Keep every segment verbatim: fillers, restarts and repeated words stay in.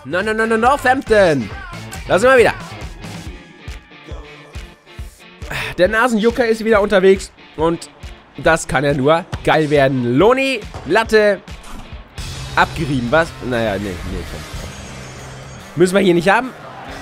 No, no, no, no, Northampton. Da sind wir wieder. Der Nasenjucker ist wieder unterwegs. Und das kann ja nur geil werden. Loni, Latte. Abgerieben, was? Naja, nee, nee. Müssen wir hier nicht haben.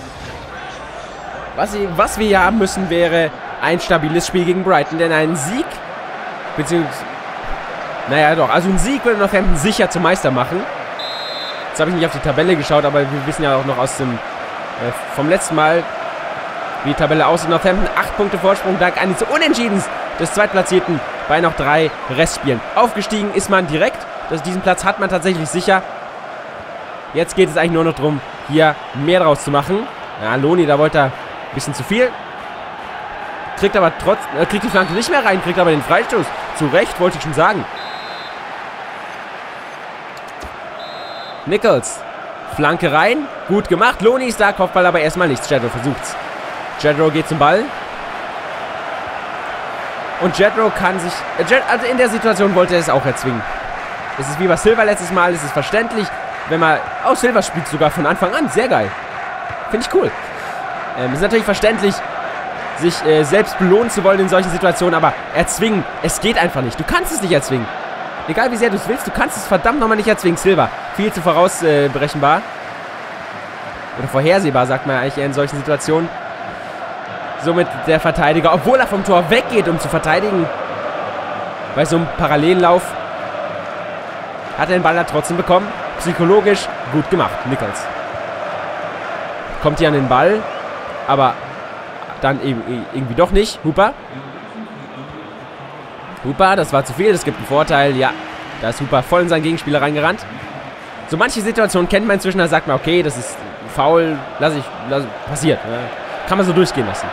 Was, was wir hier haben müssen, wäre ein stabiles Spiel gegen Brighton. Denn ein Sieg, beziehungsweise, naja doch, also ein Sieg würde Northampton sicher zum Meister machen. Jetzt habe ich nicht auf die Tabelle geschaut, aber wir wissen ja auch noch aus dem, äh, vom letzten Mal, wie die Tabelle aussieht. Northampton, acht Punkte Vorsprung, dank eines Unentschiedens des Zweitplatzierten bei noch drei Restspielen. Aufgestiegen ist man direkt. Das, diesen Platz hat man tatsächlich sicher. Jetzt geht es eigentlich nur noch darum, hier mehr draus zu machen. Ja, Loni, da wollte er ein bisschen zu viel. Kriegt aber trotzdem, äh, kriegt die Flanke nicht mehr rein, kriegt aber den Freistoß. Zu Recht, wollte ich schon sagen. Nichols. Flanke rein. Gut gemacht. Loni ist da, Kopfball aber erstmal nichts. Jedro versucht's. Jedro geht zum Ball. Und Jedro kann sich... Äh, Jed, also in der Situation wollte er es auch erzwingen. Es ist wie bei Silva letztes Mal. Es ist verständlich, wenn man... Oh, Silva spielt sogar von Anfang an. Sehr geil. Finde ich cool. Ähm, es ist natürlich verständlich, sich äh, selbst belohnen zu wollen in solchen Situationen. Aber erzwingen, es geht einfach nicht. Du kannst es nicht erzwingen. Egal wie sehr du es willst, du kannst es verdammt nochmal nicht erzwingen. Silva, viel zu vorausberechenbar. Äh, Oder vorhersehbar, sagt man eigentlich eher in solchen Situationen. Somit der Verteidiger, obwohl er vom Tor weggeht, um zu verteidigen. Bei so einem Parallellauf hat er den Ball da trotzdem bekommen. Psychologisch gut gemacht, Nichols. Kommt hier an den Ball, aber dann eben irgendwie doch nicht. Hooper. Hooper, das war zu viel, das gibt einen Vorteil. Ja, da ist Hooper voll in seinen Gegenspieler reingerannt. So manche Situationen kennt man inzwischen, da sagt man, okay, das ist faul, lass ich, lass, passiert. Ja. Kann man so durchgehen lassen.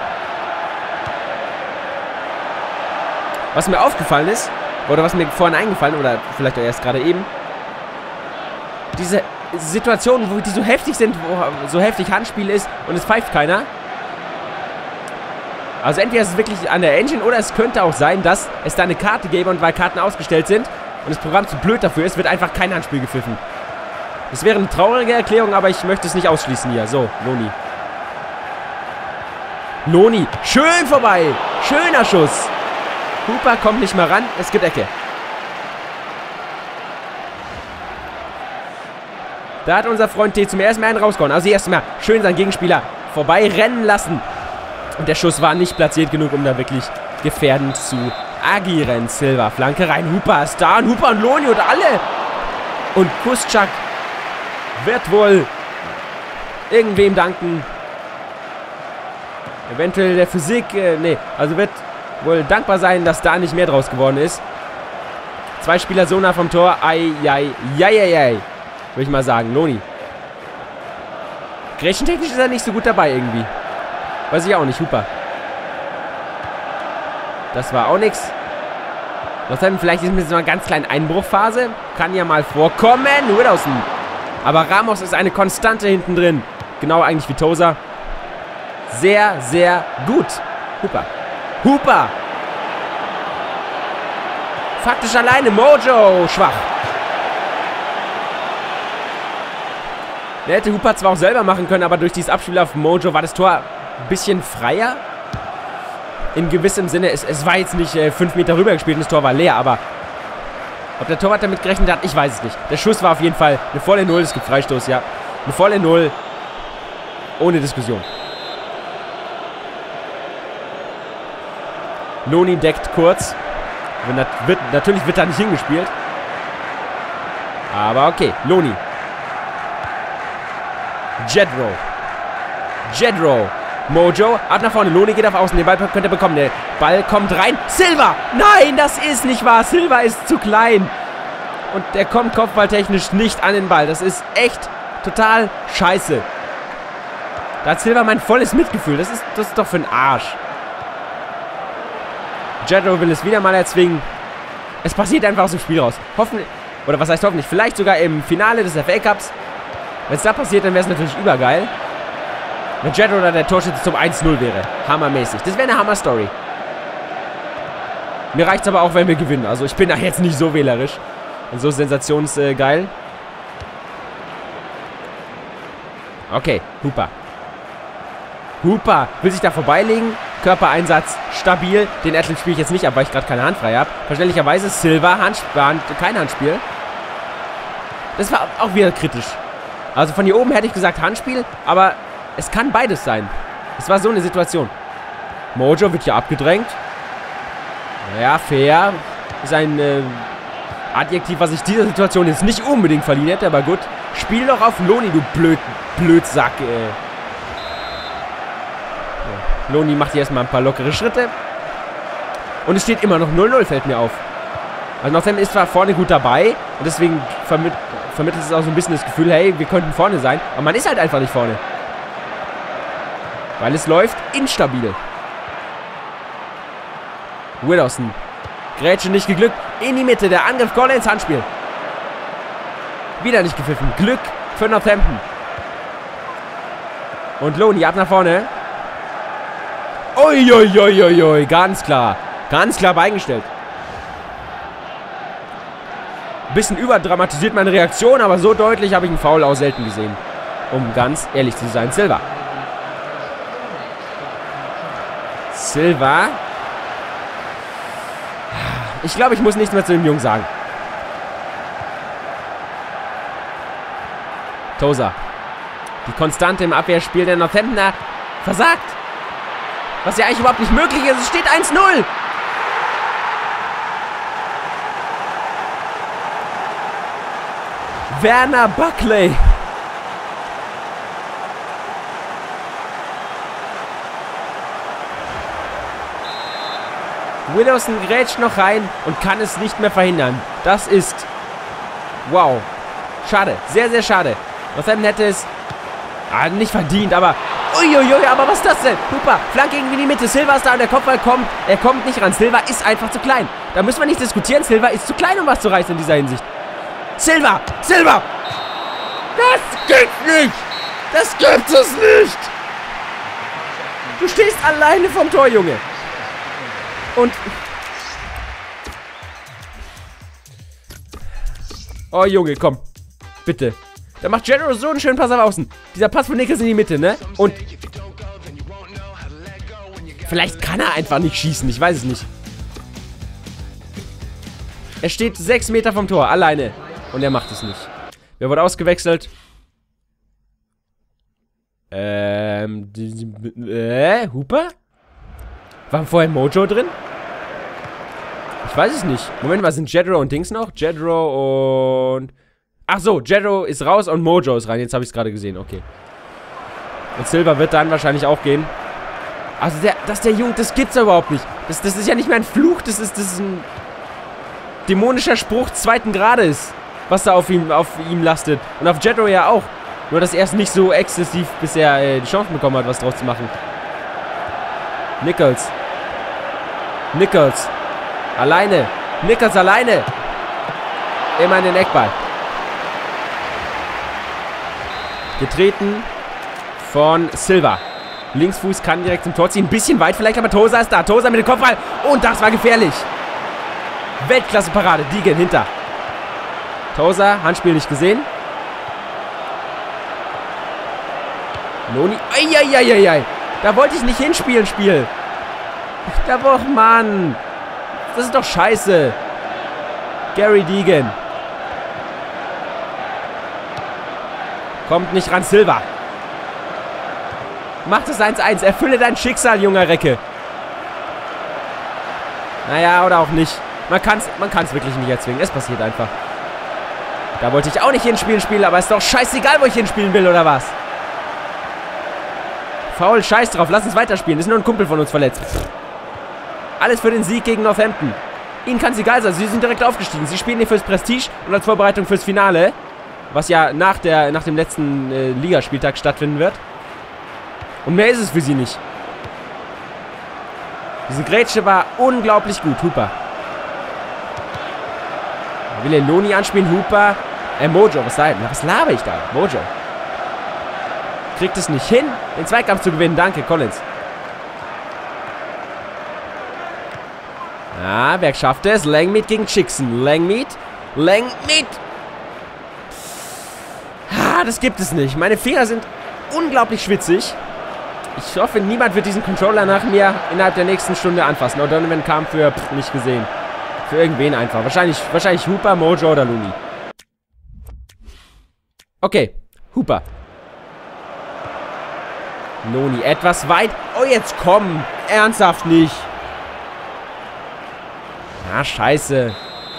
Was mir aufgefallen ist, oder was mir vorhin eingefallen, oder vielleicht auch erst gerade eben, diese Situationen, wo die so heftig sind, wo so heftig Handspiel ist und es pfeift keiner. Also entweder ist es wirklich an der Engine oder es könnte auch sein, dass es da eine Karte gäbe und weil Karten ausgestellt sind und das Programm zu blöd dafür ist, wird einfach kein Handspiel gepfiffen. Das wäre eine traurige Erklärung, aber ich möchte es nicht ausschließen hier. So, Loni. Loni, schön vorbei. Schöner Schuss. Hooper kommt nicht mal ran, es gibt Ecke. Da hat unser Freund T zum ersten Mal einen rausgehauen. Also erstmal schön seinen Gegenspieler vorbei rennen lassen. Und der Schuss war nicht platziert genug, um da wirklich gefährdend zu agieren. Silva, Flanke rein. Hooper ist da. Und Hooper und Loni und alle. Und Kuszczak wird wohl irgendwem danken. Eventuell der Physik. Äh, nee, also wird wohl dankbar sein, dass da nicht mehr draus geworden ist. Zwei Spieler so nah vom Tor. Ei, ei, ei, ei, ei. Würde ich mal sagen. Loni. Gretchentechnisch ist er nicht so gut dabei irgendwie. Weiß ich auch nicht. Hooper. Das war auch nichts. Vielleicht ist es eine ganz kleine Einbruchphase. Kann ja mal vorkommen. Widowson. Aber Ramos ist eine Konstante hinten drin. Genau eigentlich wie Tosa. Sehr, sehr gut. Hooper. Hooper. Faktisch alleine. Mojo. Schwach. Der hätte Hooper zwar auch selber machen können, aber durch dieses Abspiel auf Mojo war das Tor ein bisschen freier. In gewissem Sinne, es, es war jetzt nicht äh, fünf Meter rüber gespielt und das Tor war leer, aber ob der Torwart damit gerechnet hat, ich weiß es nicht. Der Schuss war auf jeden Fall eine volle Null, es gibt Freistoß, ja. Eine volle Null, ohne Diskussion. Loni deckt kurz. Wird, wird, natürlich wird da nicht hingespielt. Aber okay, Loni. Jedro. Jedro. Mojo, ab nach vorne. Loni geht auf Außen. Den Ball könnte er bekommen. Der Ball kommt rein. Silva! Nein, das ist nicht wahr. Silva ist zu klein. Und der kommt kopfballtechnisch nicht an den Ball. Das ist echt total scheiße. Da hat Silva mein volles Mitgefühl. Das ist, das ist doch für einen Arsch. Jedro will es wieder mal erzwingen. Es passiert einfach aus dem Spiel raus. Hoffentlich, oder was heißt hoffentlich, vielleicht sogar im Finale des F A Cups. Wenn es da passiert, dann wäre es natürlich übergeil. Wenn Jedro oder der Torschütze zum eins null wäre. Hammermäßig. Das wäre eine Hammer-Story. Mir reicht es aber auch, wenn wir gewinnen. Also ich bin da jetzt nicht so wählerisch. Und so sensationsgeil. Okay, Hooper. Hooper will sich da vorbeilegen. Körpereinsatz stabil. Den Athlet spiele ich jetzt nicht ab, weil ich gerade keine Hand frei habe. Verständlicherweise Silva, Handspiel, Hand, kein Handspiel. Das war auch wieder kritisch. Also von hier oben hätte ich gesagt Handspiel, aber es kann beides sein. Es war so eine Situation. Mojo wird hier abgedrängt. Naja, fair. Ist ein äh, Adjektiv, was ich dieser Situation jetzt nicht unbedingt verliehen hätte, aber gut. Spiel doch auf Loni, du blöd, Blödsack, ey. Ja. Loni macht hier erstmal ein paar lockere Schritte. Und es steht immer noch null null, fällt mir auf. Also Northampton ist zwar vorne gut dabei und deswegen vermitt vermittelt es auch so ein bisschen das Gefühl, hey, wir könnten vorne sein. Aber man ist halt einfach nicht vorne. Weil es läuft instabil. Widdowson. Grätsche nicht geglückt. In die Mitte. Der Angriff Collins. Handspiel. Wieder nicht gepfiffen. Glück für Northampton. Und Loni ab nach vorne. Uiuiuiui. Ganz klar. Ganz klar beigestellt. Bisschen überdramatisiert meine Reaktion, aber so deutlich habe ich einen Foul auch selten gesehen. Um ganz ehrlich zu sein. Silva. Silva. Ich glaube, ich muss nichts mehr zu dem Jungen sagen. Tosa. Die Konstante im Abwehrspiel der Northamptoner versagt. Was ja eigentlich überhaupt nicht möglich ist. Es steht eins null. Werner Buckley. Widdowson grätscht noch rein und kann es nicht mehr verhindern. Das ist... Wow. Schade. Sehr, sehr schade. Northampton hätte es... Ah, nicht verdient, aber... Uiuiui, aber was ist das denn? Hooper, Flanke irgendwie in die Mitte. Silva ist da und der Kopfball kommt. Er kommt nicht ran. Silva ist einfach zu klein. Da müssen wir nicht diskutieren. Silva ist zu klein, um was zu reißen in dieser Hinsicht. Silva! Silva! Das geht nicht! Das gibt es nicht! Du stehst alleine vom Tor, Junge. Und... Oh, Junge, komm. Bitte. Da macht General so einen schönen Pass auf Außen. Dieser Pass von Nichols in die Mitte, ne? Und... Vielleicht kann er einfach nicht schießen. Ich weiß es nicht. Er steht sechs Meter vom Tor. Alleine. Und er macht es nicht. Wer wurde ausgewechselt? Ähm... Äh... Hooper? War vorher Mojo drin? Ich weiß es nicht. Moment mal, sind Jedro und Dings noch? Jedro und... Ach so, Jedro ist raus und Mojo ist rein. Jetzt habe ich es gerade gesehen, okay. Und Silva wird dann wahrscheinlich auch gehen. Also der, dass der Junge, das gibt's überhaupt nicht. Das, das ist ja nicht mehr ein Fluch, das ist, das ist ein dämonischer Spruch zweiten Grades, was da auf ihm, auf ihm lastet. Und auf Jedro ja auch. Nur, dass er es nicht so exzessiv bisher äh, die Chance bekommen hat, was draus zu machen. Nichols. Nichols. Alleine. Nichols alleine. Immer in den Eckball. Getreten von Silva. Linksfuß kann direkt zum Tor ziehen. Ein bisschen weit vielleicht, aber Tosa ist da. Tosa mit dem Kopfball. Und das war gefährlich. Weltklasse-Parade. Deegan hinter. Tosa, Handspiel nicht gesehen. Loni. Eieieiei. Da wollte ich nicht hinspielen, Spiel. Da doch, Mann. Das ist doch scheiße. Gary Deegan. Kommt nicht ran, Silva. Macht es eins eins. Erfülle dein Schicksal, junger Recke. Naja, oder auch nicht. Man kann es man kann's wirklich nicht erzwingen. Es passiert einfach. Da wollte ich auch nicht hinspielen, spielen, aber ist doch scheißegal, wo ich hinspielen will, oder was? Foul, scheiß drauf. Lass uns weiterspielen. Ist nur ein Kumpel von uns verletzt. Alles für den Sieg gegen Northampton. Ihnen kann es egal sein. Sie sind direkt aufgestiegen. Sie spielen hier fürs Prestige und als Vorbereitung fürs Finale. Was ja nach, der, nach dem letzten äh, Ligaspieltag stattfinden wird. Und mehr ist es für sie nicht. Diese Grätsche war unglaublich gut. Hooper. Will er Loni anspielen? Hooper. Äh, Mojo. Was, da, was laber ich da? Mojo. Kriegt es nicht hin, den Zweikampf zu gewinnen. Danke, Collins. Ja, wer schafft es? Langmead gegen Chickson. Langmead. Langmead. Ah, das gibt es nicht. Meine Finger sind unglaublich schwitzig. Ich hoffe, niemand wird diesen Controller nach mir innerhalb der nächsten Stunde anfassen. O'Donovan kam für, pff, nicht gesehen. Für irgendwen einfach. Wahrscheinlich, wahrscheinlich Hooper, Mojo oder Looney. Okay, Hooper. Looney etwas weit. Oh, jetzt komm. Ernsthaft nicht. Ah, scheiße.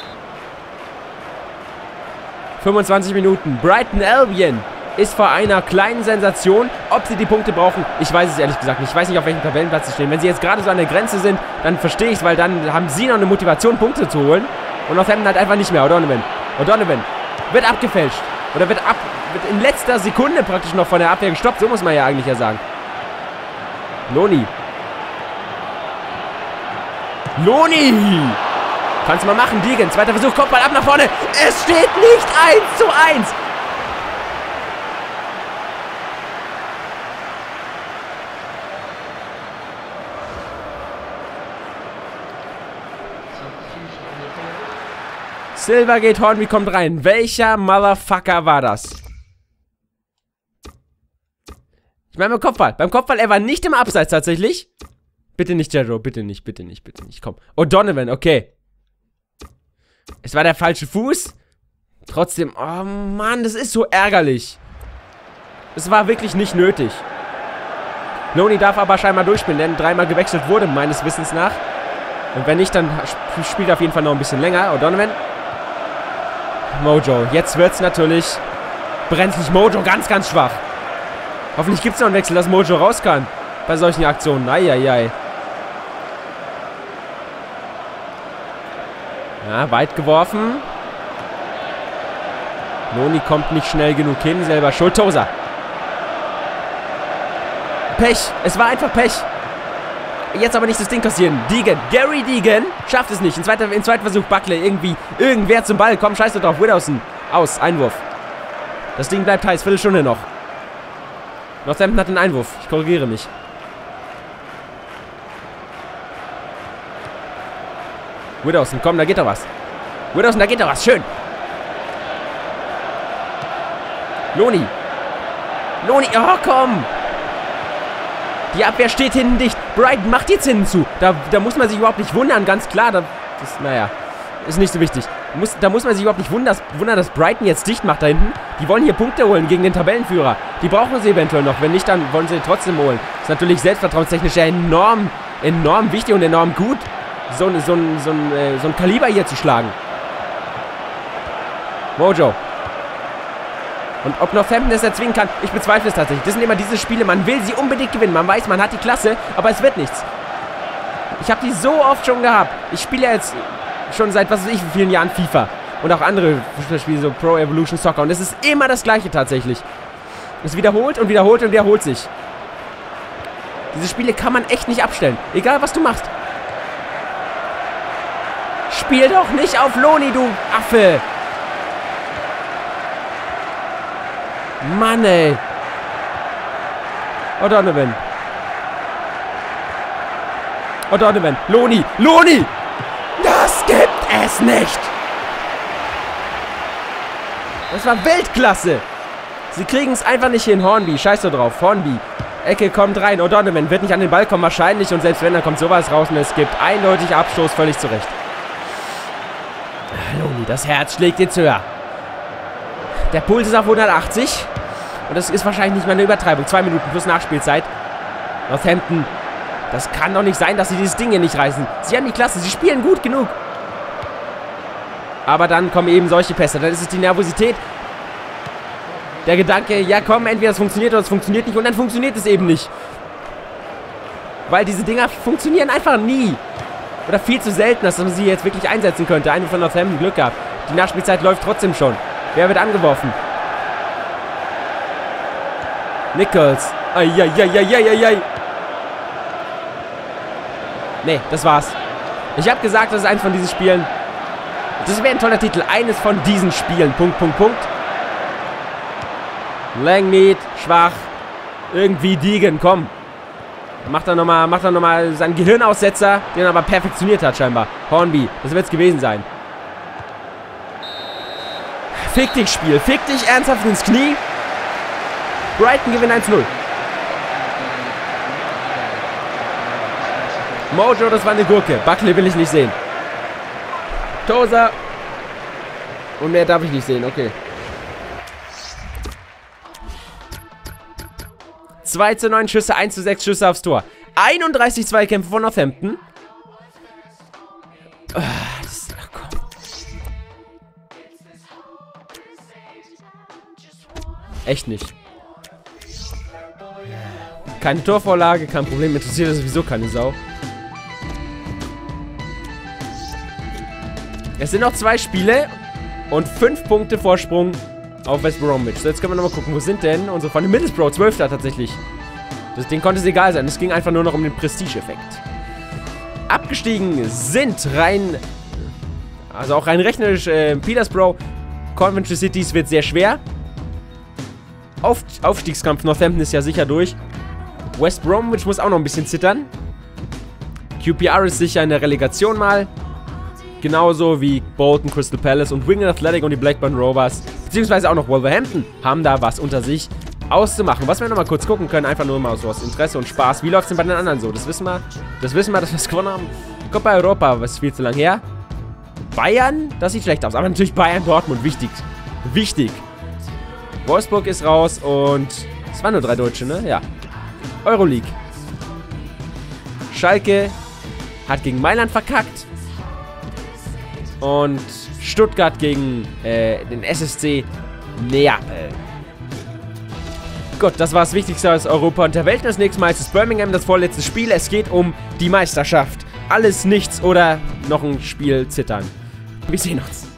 fünfundzwanzig Minuten. Brighton Albion ist vor einer kleinen Sensation. Ob sie die Punkte brauchen, ich weiß es ehrlich gesagt nicht. Ich weiß nicht, auf welchem Tabellenplatz sie stehen. Wenn sie jetzt gerade so an der Grenze sind, dann verstehe ich es, weil dann haben sie noch eine Motivation, Punkte zu holen. Und Northampton halt einfach nicht mehr. O'Donovan. O'Donovan wird abgefälscht. Oder wird ab, wird in letzter Sekunde praktisch noch von der Abwehr gestoppt. So muss man ja eigentlich ja sagen. Looney. Looney! Kannst du mal machen, Deegan. Zweiter Versuch, Kopfball ab nach vorne. Es steht nicht eins zu eins. Silva geht, Hornby kommt rein. Welcher Motherfucker war das? Ich meine beim Kopfball. Beim Kopfball, er war nicht im Abseits tatsächlich. Bitte nicht, Jero. Bitte nicht, bitte nicht, bitte nicht. Komm. O'Donovan, okay. Es war der falsche Fuß. Trotzdem, oh Mann, das ist so ärgerlich. Es war wirklich nicht nötig. Looney darf aber scheinbar durchspielen, denn dreimal gewechselt wurde, meines Wissens nach. Und wenn nicht, dann spielt er auf jeden Fall noch ein bisschen länger. O'Donovan. Mojo. Jetzt wird's natürlich brenzlig. Mojo ganz, ganz schwach. Hoffentlich gibt es noch einen Wechsel, dass Mojo raus kann. Bei solchen Aktionen. Eieiei. Ja, weit geworfen. Looney kommt nicht schnell genug hin. Selber schuld. Tosa. Pech. Es war einfach Pech. Jetzt aber nicht das Ding kassieren. Deegan. Gary Deegan schafft es nicht. Im zweiten, im zweiten Versuch Buckley irgendwie. Irgendwer zum Ball. Komm, scheiß drauf. Widdowson. Aus. Einwurf. Das Ding bleibt heiß. Viertelstunde noch. Northampton hat einen Einwurf. Ich korrigiere mich. Widdowson. Komm, da geht doch was. Widdowson, da geht doch was. Schön. Looney. Looney. Oh, komm. Die Abwehr steht hinten dicht. Brighton macht jetzt hinten zu. Da, da muss man sich überhaupt nicht wundern, ganz klar. Da, das, naja, ist nicht so wichtig. Muss, da muss man sich überhaupt nicht wundern dass, wundern, dass Brighton jetzt dicht macht da hinten. Die wollen hier Punkte holen gegen den Tabellenführer. Die brauchen sie eventuell noch. Wenn nicht, dann wollen sie trotzdem holen. Ist natürlich selbstvertrauenstechnisch ja enorm, enorm wichtig und enorm gut, so, so, so, so, so ein Kaliber hier zu schlagen. Mojo. Und ob Northampton es erzwingen kann, ich bezweifle es tatsächlich. Das sind immer diese Spiele, man will sie unbedingt gewinnen. Man weiß, man hat die Klasse, aber es wird nichts. Ich habe die so oft schon gehabt. Ich spiele ja jetzt schon seit, was weiß ich, wie vielen Jahren FIFA. Und auch andere Spiele, so Pro Evolution Soccer. Und es ist immer das Gleiche tatsächlich. Es wiederholt und wiederholt und wiederholt sich. Diese Spiele kann man echt nicht abstellen. Egal, was du machst. Spiel doch nicht auf Looney, du Affe. Mann, ey. O'Donovan. O'Donovan. Looney. Looney. Das gibt es nicht. Das war Weltklasse. Sie kriegen es einfach nicht hin. Hornby. Scheiß da drauf. Hornby. Ecke kommt rein. O'Donovan wird nicht an den Ball kommen. Wahrscheinlich. Und selbst wenn, dann kommt sowas raus. Und es gibt eindeutig Abstoß. Völlig zurecht. Looney. Das Herz schlägt jetzt höher. Der Puls ist auf hundertachtzig. Und das ist wahrscheinlich nicht mal eine Übertreibung. Zwei Minuten plus Nachspielzeit. Northampton. Das kann doch nicht sein, dass sie dieses Ding hier nicht reißen. Sie haben die Klasse. Sie spielen gut genug. Aber dann kommen eben solche Pässe. Dann ist es die Nervosität. Der Gedanke, ja komm, entweder es funktioniert oder es funktioniert nicht. Und dann funktioniert es eben nicht. Weil diese Dinger funktionieren einfach nie. Oder viel zu selten, dass man sie jetzt wirklich einsetzen könnte. Eine von Northampton Glück gehabt. Die Nachspielzeit läuft trotzdem schon. Wer wird angeworfen? Nichols. Eieieiei. Nee, das war's. Ich habe gesagt, das ist eins von diesen Spielen. Das wäre ein toller Titel. Eines von diesen Spielen. Punkt, Punkt, Punkt. Langmead, schwach. Irgendwie Deegan, komm. Macht er nochmal noch mal seinen Gehirnaussetzer, den er aber perfektioniert hat scheinbar. Hornby, das wird es gewesen sein. Fick dich, Spiel. Fick dich ernsthaft ins Knie. Brighton gewinnt eins null. Mojo, das war eine Gurke. Buckley will ich nicht sehen. Tosa. Und mehr darf ich nicht sehen, okay. zwei zu neun Schüsse, eins zu sechs Schüsse aufs Tor. einunddreißig Zweikämpfe von Northampton. Oh, das, ach komm. Echt nicht. Keine Torvorlage, kein Problem. Interessiert das sowieso keine Sau. Es sind noch zwei Spiele und fünf Punkte Vorsprung auf West Bromwich. So, jetzt können wir nochmal gucken, wo sind denn unsere Freunde? Middlesbrough, zwölfter tatsächlich. Das Ding konnte es egal sein. Es ging einfach nur noch um den Prestige-Effekt. Abgestiegen sind rein, also auch rein rechnerisch, äh, Peterborough. Coventry City wird sehr schwer. Auf, Aufstiegskampf Northampton ist ja sicher durch. West Bromwich muss auch noch ein bisschen zittern. Q P R ist sicher in der Relegation mal. Genauso wie Bolton, Crystal Palace und Wigan Athletic und die Blackburn Rovers. Beziehungsweise auch noch Wolverhampton haben da was unter sich auszumachen. Was wir nochmal kurz gucken können, einfach nur mal so aus Interesse und Spaß. Wie läuft es denn bei den anderen so? Das wissen wir. Das wissen wir, dass wir es gewonnen haben. Copa Europa, was ist viel zu lang her. Bayern, das sieht schlecht aus. Aber natürlich Bayern, Dortmund, wichtig. Wichtig. Wolfsburg ist raus und es waren nur drei Deutsche, ne? Ja. Euroleague. Schalke hat gegen Mailand verkackt. Und Stuttgart gegen äh, den S S C Neapel. Gut, das war das Wichtigste aus Europa und der Welt. Das nächste Mal ist es Birmingham, das vorletzte Spiel. Es geht um die Meisterschaft. Alles, nichts oder noch ein Spiel zittern. Wir sehen uns.